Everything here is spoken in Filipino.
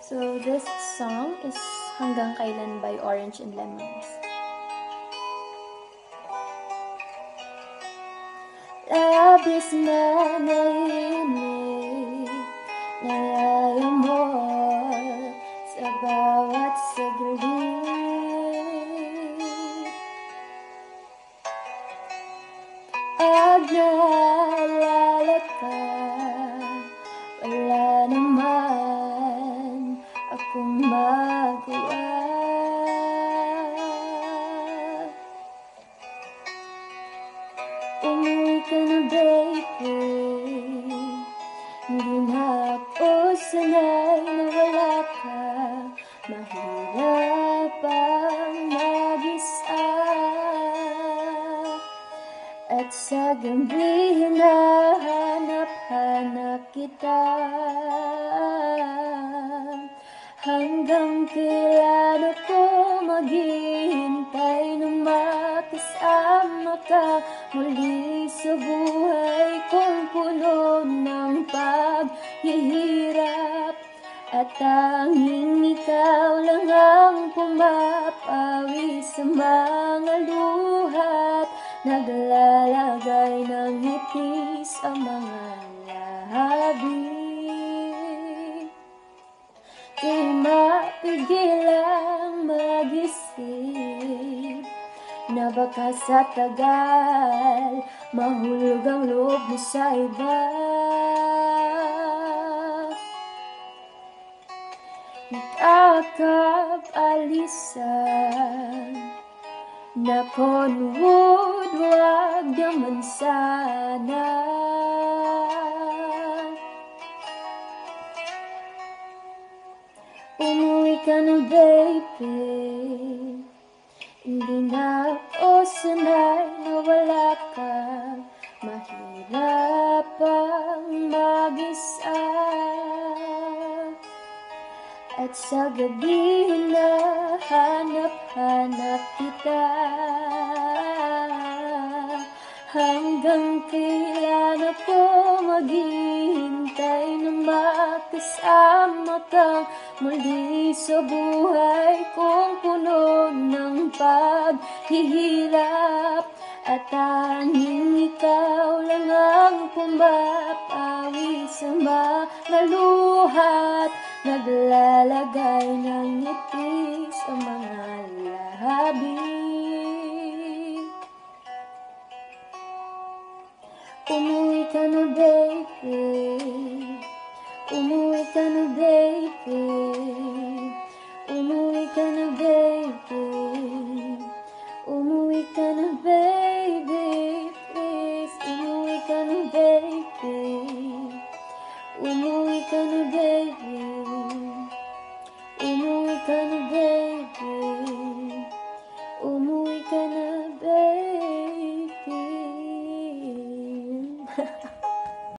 So this song is Hanggang Kailan by Orange and Lemons. Labis na naiinip, nalaya mo sa bawat saglit. Pag naalala ka, wala naman akong magawa. Umuwi ka na baby, hindi na ako sanay na wala ka. Mahirap ang mag-isa, at sa gabi hinahanap-hanap kita. Hanggang kailan ako maghihintay na makasama ka muli sa buhay kong puno ng paghihirap, at tanging ikaw lang ang pumapawi sa mga luhat, naglalagay ng ngiti sa mga labi. Di mapigilang mag-isip na baka sa tagal mahulog ang loob mo sa iba. Nakakapalisan na konwood, wag naman sana. Umuwi ka na baby, hindi na ako sanay na wala ka. Mahirap ang mag-isa, at sa gabi hinahanap-hanap kita. Hanggang kailan ako maghihintay na makasama ka muli sa buhay kong puno ng paghihirap, at tanging ikaw lang ang pumapawi sa mga luhat, naglalagay ng ngiti sa mga labi. Umuwi ka na baby, umuwi ka na baby, umuwi ka na baby, umuwi ka na baby, please. Umuwi ka na baby, umuwi ka na baby, umuwi ka na baby.